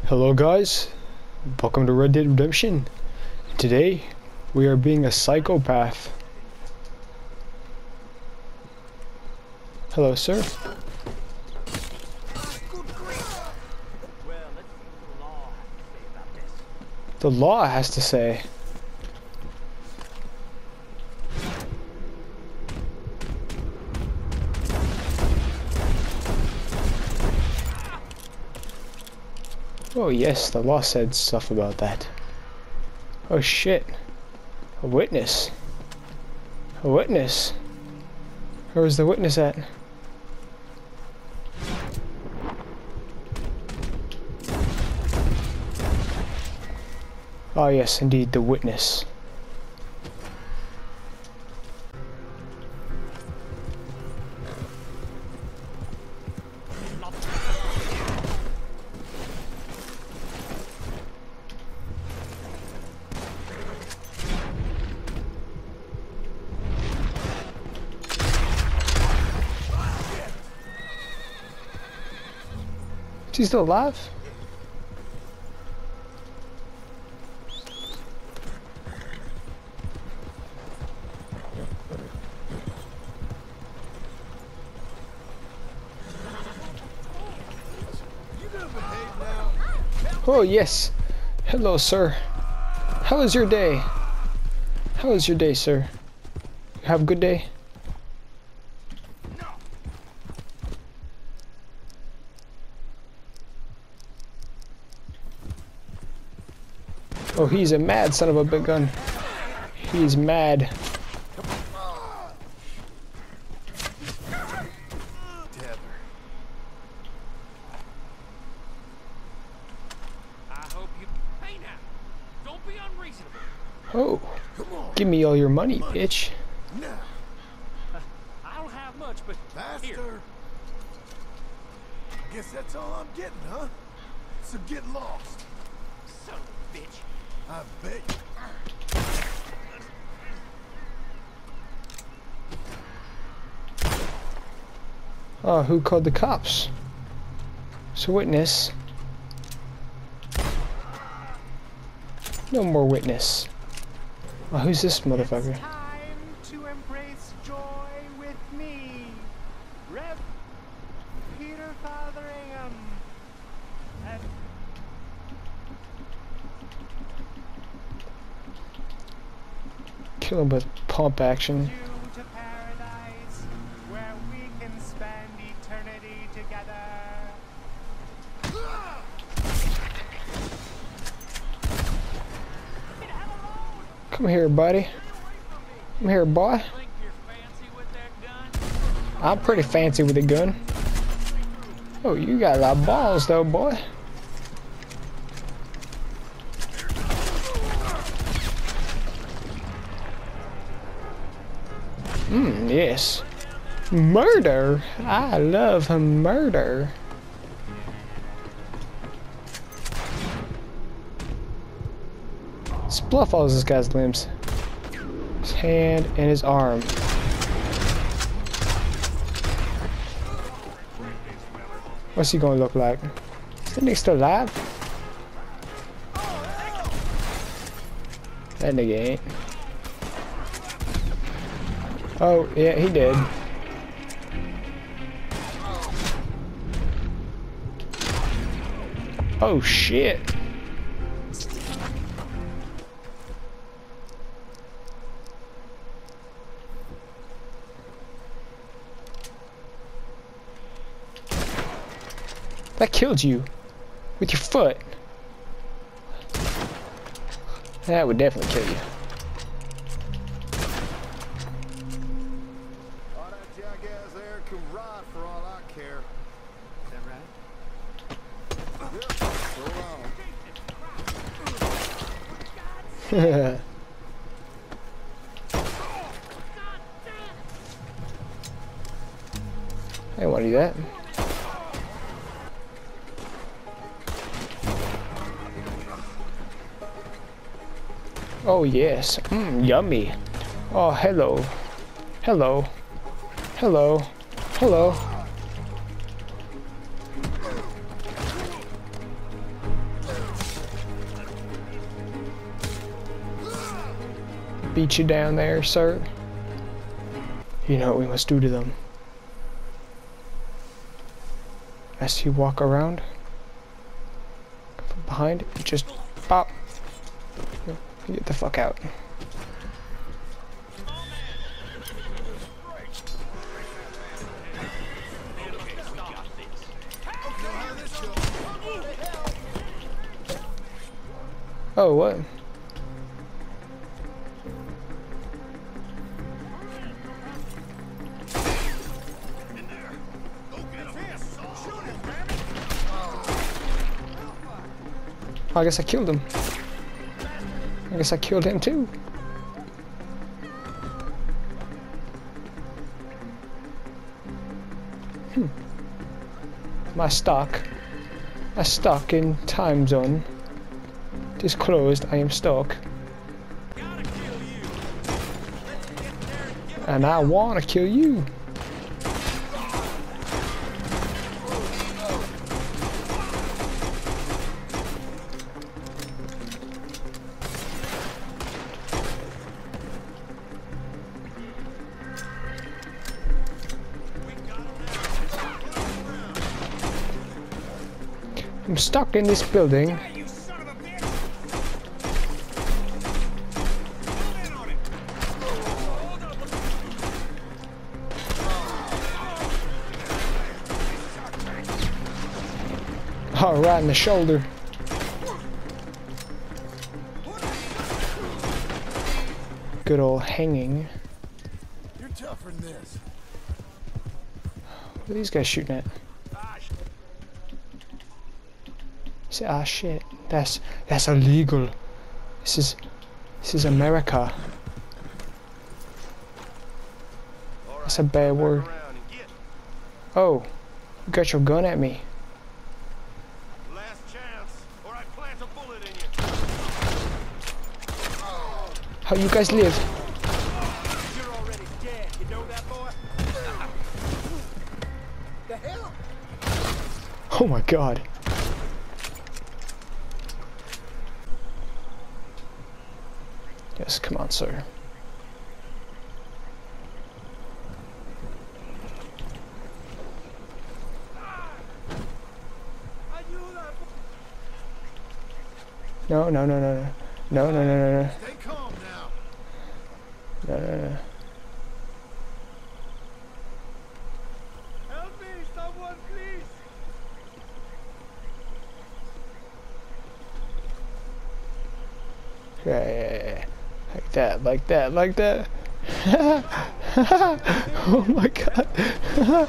Hello guys, welcome to Red Dead Redemption. Today we are being a psychopath. Hello sir. The law has to say. Oh yes, the law said stuff about that. Oh shit. A witness. A witness. Where is the witness at? Oh yes, indeed, the witness. Is he still alive? Oh yes. Hello sir. How was your day? How was your day, sir? You have a good day? Oh, he's a mad son of a big gun. He's mad. Oh, give me all your money, bitch. I don't have much, but faster. Here. Guess that's all I'm getting, huh? So get lost. Son of a bitch. I bet you. Oh, who called the cops? It's a witness. No more witness. Oh, who's this motherfucker? It's time to embrace joy with me. Rev Peter Fotheringham. Kill him with pump action. To paradise, where we can spend eternity together. Come here, buddy. Come here, boy. I'm pretty fancy with a gun. Oh, you got a lot of balls, though, boy. Yes. Murder. I love murder. Spluff all this guy's limbs. His hand and his arm. What's he gonna look like? Is that nigga still alive? That nigga ain't. Oh, yeah, he did. Oh, shit. That killed you. With your foot. That would definitely kill you. All that jackass there can ride for all I care. Is that right? Yep, so long. I didn't want to do that. Oh yes, yummy. Oh, hello. Hello. Hello. Hello. beat you down there, sir. You know what we must do to them. As you walk around, from behind, just pop. Get the fuck out. Oh, what? I guess I killed him. I guess I killed him too. My stock in time zone is closed. I am stuck. And I wanna kill you. I'm stuck in this building. Oh, right in the shoulder. Good old hanging. You're tougher than this. What are these guys shooting at? Say, ah shit, that's illegal. This is America. That's a bad word. Oh, you got your gun at me. Last chance, or I plant a bullet in you. How you guys live? You're already dead. You know that, boy? The hell? Oh my god. Yes, come on, sir. No, no, no, no, no. No, no, no, no, no. Stay calm now. No, no, no. Help me, someone, please. Yeah, yeah, yeah. Like that, like that, like that. Oh my god.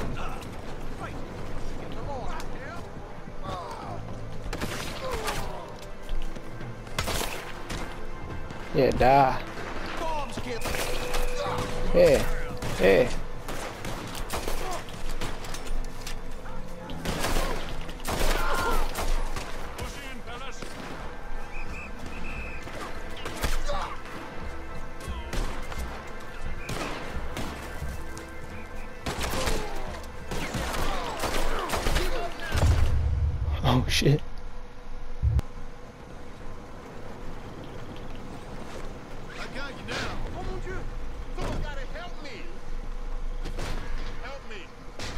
Yeah, die. Yeah, yeah. Oh shit. I got you now. Hold you. Someone gotta help me. Help me.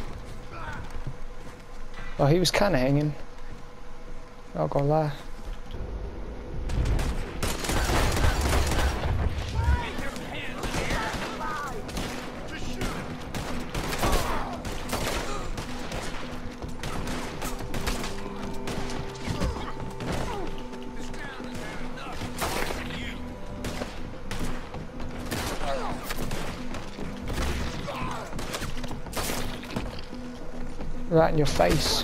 Oh, he was kind of hanging. Not gonna lie. Just shoot him. Right in your face.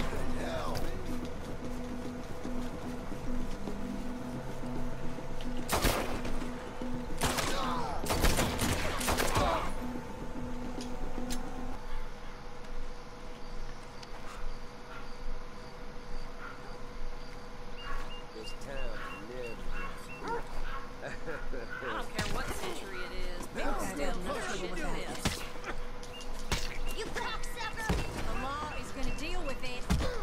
This town lives. I don't care what century it is. People still know trouble with this. You cocksucker! The law is gonna deal with it.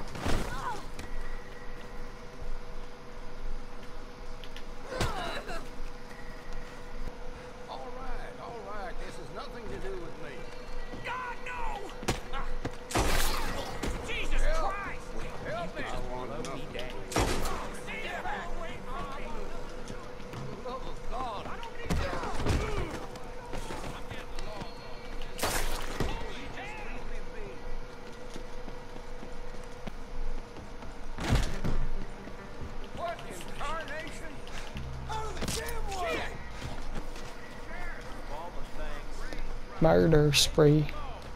Murder spree.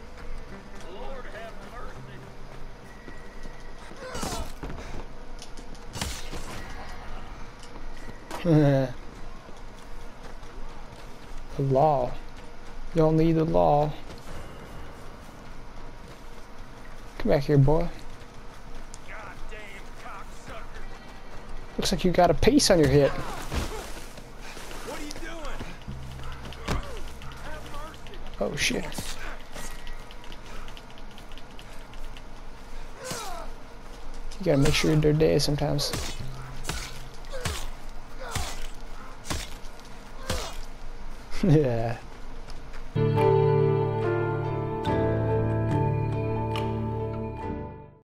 The law. You don't need the law. Come back here, boy. Goddamn cocksucker. Looks like you got a piece on your hip. What are you doing? Have mercy. Oh shit. You gotta make sure they're dead sometimes. Yeah.